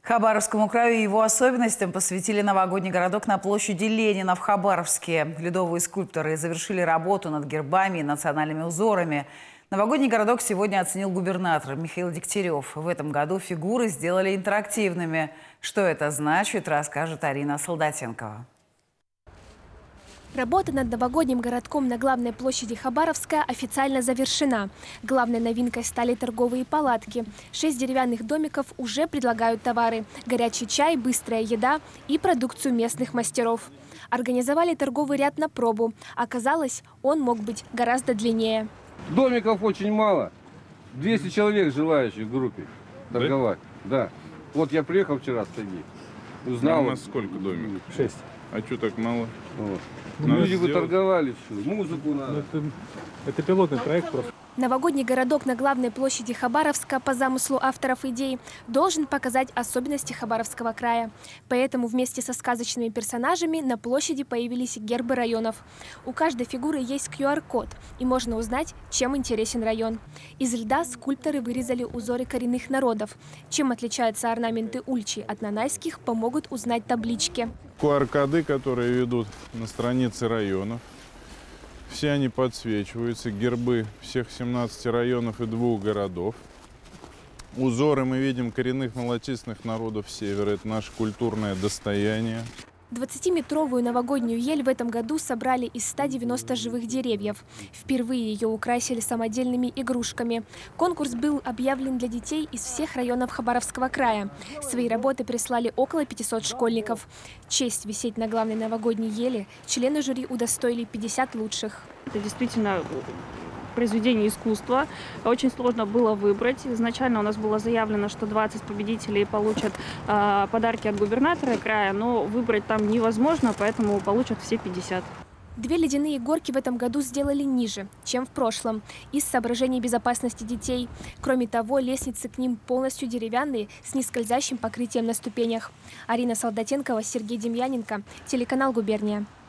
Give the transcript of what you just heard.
Хабаровскому краю и его особенностям посвятили новогодний городок на площади Ленина в Хабаровске. Ледовые скульпторы завершили работу над гербами и национальными узорами. Новогодний городок сегодня оценил губернатор Михаил Дегтярев. В этом году фигуры сделали интерактивными. Что это значит, расскажет Арина Солдатенкова. Работа над новогодним городком на главной площади Хабаровска официально завершена. Главной новинкой стали торговые палатки. 6 деревянных домиков уже предлагают товары – горячий чай, быстрая еда и продукцию местных мастеров. Организовали торговый ряд на пробу. Оказалось, он мог быть гораздо длиннее. Домиков очень мало. 200 человек желающих в группе торговать. Да. Вот я приехал вчера с Таги. Узнал. У нас сколько домиков? 6. А что так мало? Вот. Люди бы торговали, все. Музыку надо. Это пилотный проект просто. Новогодний городок на главной площади Хабаровска по замыслу авторов идей должен показать особенности Хабаровского края. Поэтому вместе со сказочными персонажами на площади появились гербы районов. У каждой фигуры есть QR-код, и можно узнать, чем интересен район. Из льда скульпторы вырезали узоры коренных народов. Чем отличаются орнаменты ульчи от нанайских, помогут узнать таблички. QR-коды, которые ведут на страницы районов. Все они подсвечиваются, гербы всех 17 районов и 2 городов. Узоры мы видим коренных малочисленных народов Севера. Это наше культурное достояние. 20-метровую новогоднюю ель в этом году собрали из 190 живых деревьев. Впервые ее украсили самодельными игрушками. Конкурс был объявлен для детей из всех районов Хабаровского края. Свои работы прислали около 500 школьников. Честь висеть на главной новогодней еле члены жюри удостоили 50 лучших. Это действительно произведение искусства. Очень сложно было выбрать. Изначально у нас было заявлено, что 20 победителей получат подарки от губернатора края, но выбрать там невозможно, поэтому получат все 50. 2 ледяные горки в этом году сделали ниже, чем в прошлом, из соображений безопасности детей. Кроме того, лестницы к ним полностью деревянные, с нескользящим покрытием на ступенях. Арина Солдатенкова, Сергей Демьяненко, телеканал «Губерния».